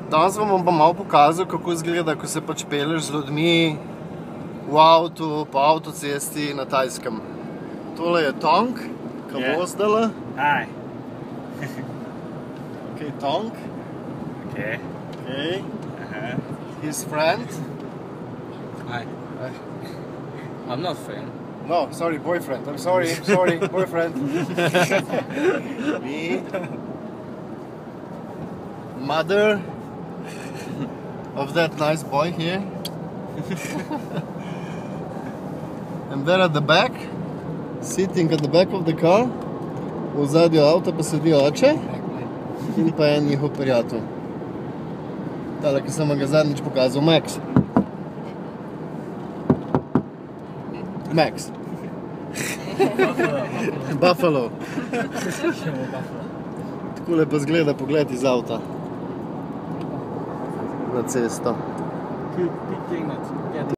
Danes vam bom pa malo pokazal, kako izgleda, ko se pač peleš z ljudmi v avtu, po avtocesti na Tajskem. Tole je Tonk, ki vozdala. Hi. Okay, Tonk. Okay. Okay. His friend. Hi. I'm not friend. No, sorry, boyfriend. I'm sorry, boyfriend. Me. Mother of that nice boy here. And there at the back, sitting at the back of the car, v zadju avta pa sedi oče in pa en njihov prijatelj. Tale, ki sem vam ga zadnjič pokazal, Max. Max. Buffalo. Takole pa zgleda pogled iz avta na cesto.